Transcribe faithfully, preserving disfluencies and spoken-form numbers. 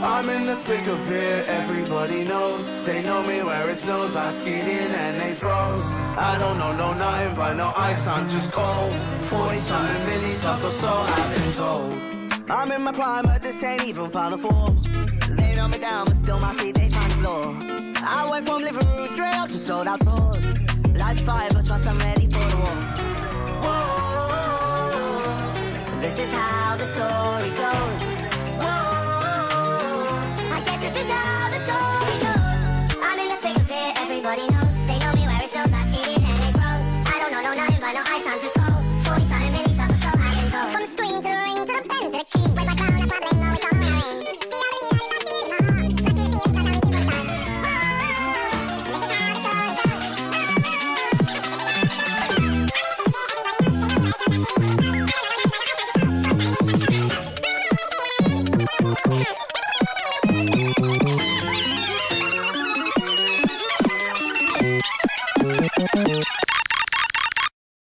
I'm in the thick of it, everybody knows. They know me where it snows, I skid in and they froze. I don't know, no nothing but no ice, I'm just cold. Forty something milli subs or so, I've been told. I'm in my prime, but this ain't even final form. They know me down, but still my feet, they find the floor. I went from living room straight up to sold out doors. Life's fire, but once I'm ready for the war. Whoa, this is how the story goes. This is how the story goes. I'm in the thick of it, everybody knows. They know me where it snows, I skid in and it grows. I don't know, no nothing but no ice, I'm just cold. Forty something milli suffer, so I can told. From the screen to the ring to the pen to the key. Where's my crown, that's my bling, no it's all my ring. See how the lead, I feel my heart. Not to the beat, cause I'm making my style. This is how the story goes.